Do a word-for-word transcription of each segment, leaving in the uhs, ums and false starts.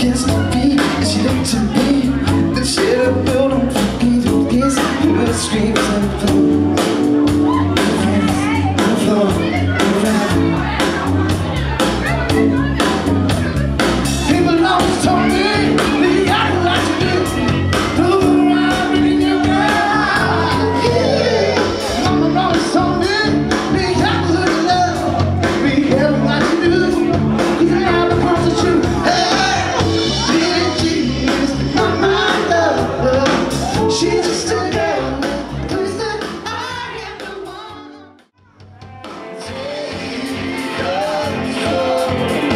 just be. And she looked to me, then she had a build on fucking to kiss. We were screams on the floor, on the floor, around. People always told me that you got what to do. Move around in your mind, yeah. Mama always told me be careful who you love, be careful what you do. You have a prostitute. She's just a girl, please that I am the one. Take control.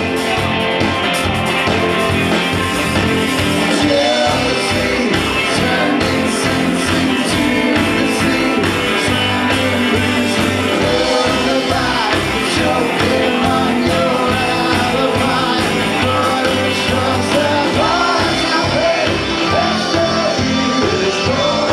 Jealousy, turning sense into the sea. Turning reason for the light. Choking on your alibi. But it shows the price I pay. That's love you is for.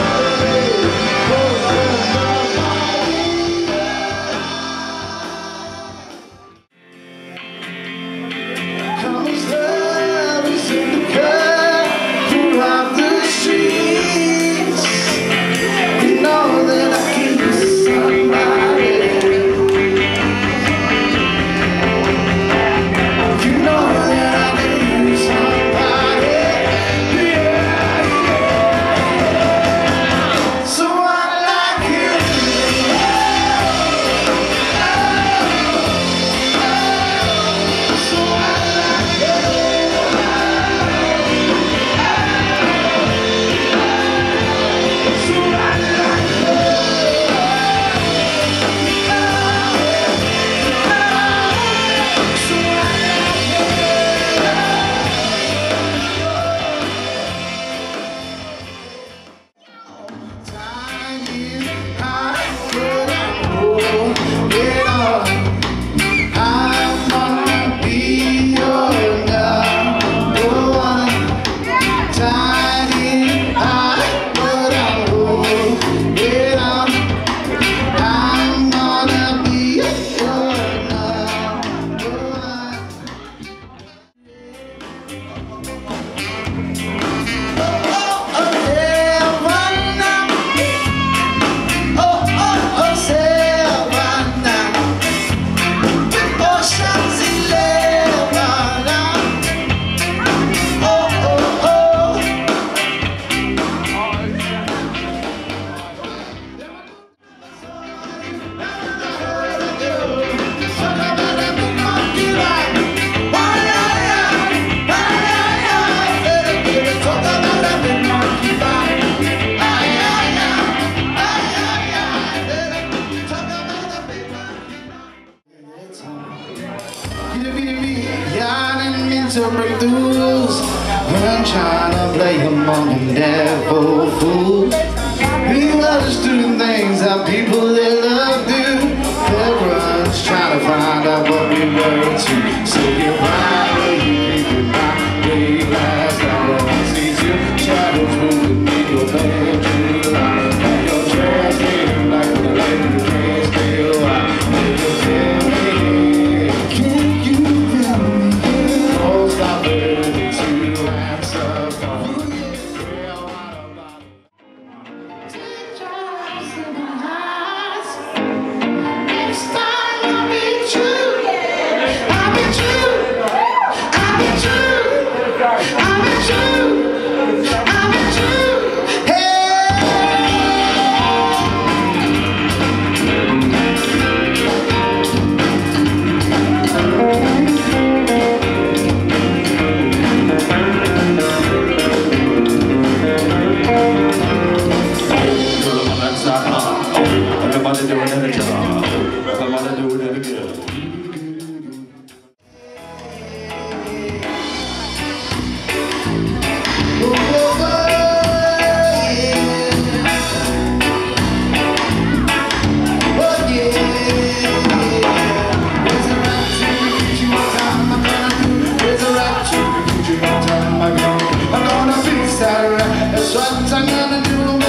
To break the rules when trying to play among the devil fools. We love just doing things that people they love do. Everyone's trying to find out what we were to. Say goodbye, will you be goodbye? Way last night I see you shadows moving in your bedroom. And your dress feeling like the lady you can't stay alive. Will you tell me? Can you tell me? Stop it to answer for you. Take your eyes in my eyes. Next time I'll be true. I'll be true. I'll be true. I'll be true. I'll be true. Hey. Everybody doing it again. Everybody doing it again. That's what I'm gonna do.